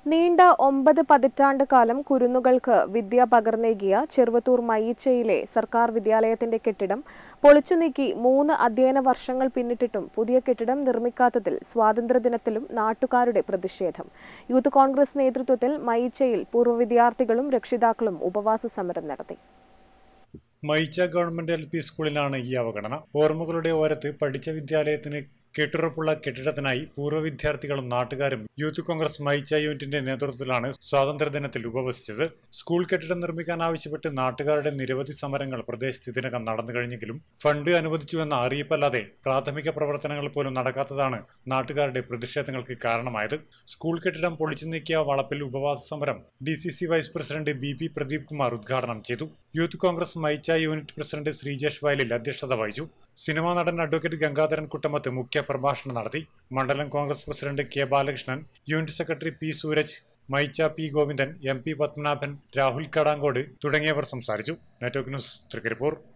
നീണ്ട 9 പതിറ്റാണ്ട് കാലം കുരുന്നുകൾക്ക് വിദ്യ പകർന്നേകിയ ചെറുവത്തൂർ മയ്യിച്ചയിലെ സർക്കാർ വിദ്യാലയത്തിന്റെ കെട്ടിടം പൊളിച്ചുനീക്കി 3 അധ്യയന വർഷങ്ങൾ പിന്നിട്ടിട്ടും പുതിയ കെട്ടിടം നിർമ്മിക്കാത്തതിൽ സ്വാതന്ത്ര്യദിനത്തിലും നാട്ടുകാരുടെ പ്രതിഷേധം. യൂത്ത് കോൺഗ്രസ് നേതൃത്വത്തിൽ മയ്യിച്ചയിൽ പൂർവ്വ വിദ്യാർത്ഥികളും രക്ഷിതാക്കളും ഉപവാസ സമരം നടത്തി. മയ്യിച്ച ഗവൺമെന്റ് LP സ്കൂളിലാണ് ഈ അവഗണന. ഓർമ്മകളുടെ ഓരത്ത് പഠിച്ച വിദ്യാലയത്തിന് കെട്ടുറപ്പുള്ള കെട്ടിടത്തിനായി പൂർവ്വ വിദ്യാർത്ഥികളും നാട്ടുകാരും യൂത്ത് കോൺഗ്രസ് മയ്യിച്ച യൂണിറ്റിന്റെ നേതൃത്വത്തിലാണ് സ്വാതന്ത്ര്യദിനത്തിൽ ഉപവസിച്ചത്. സ്കൂൾ കെട്ടിടം നിർമ്മിക്കാൻ ആവശ്യപ്പെട്ട് നാട്ടുകാരുടെ നിരവധി സമരങ്ങൾ പ്രദേശത്ത് ഇതിനകം നടന്നു കഴിഞ്ഞെങ്കിലും ഫണ്ട് അനുവദിച്ചുവെന്ന അറിയിപ്പല്ലാതെ പ്രാഥമിക പ്രവർത്തനങ്ങൾ പോലും നടക്കാത്തതാണ് നാട്ടുകാരുടെ പ്രതിഷേധങ്ങൾക്ക് കാരണമായത്. സ്കൂൾ കെട്ടിടം പൊളിച്ചു നീക്കിയ വളപ്പിൽ ഉപവാസ സമരം DCC vice president BP Pradeep Kumar ഉദ്ഘാടനം ചെയ്തു. Youth Congress Mayyichcha unit president Sreejesh Vayalil അധ്യക്ഷത വഹിച്ചു. സിനിമാ നടൻ അഡ്വക്കേറ്റ് ഗംഗാധരൻ കുട്ടമത്ത് മുഖ്യ പ്രഭാഷണം നടത്തി. മണ്ഡലം Congress president K Balakrishnan, unit secretary P Sooraj, Mayyichcha P Govindan, MP Padmanabhan, Rahul Kadangode തുടങ്ങിയവർ സംസാരിച്ചു. Network news Trikaripur.